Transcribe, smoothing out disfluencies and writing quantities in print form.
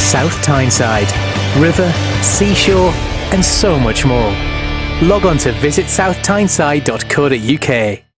South Tyneside. River, seashore and so much more. Log on to visitsouthtyneside.co.uk.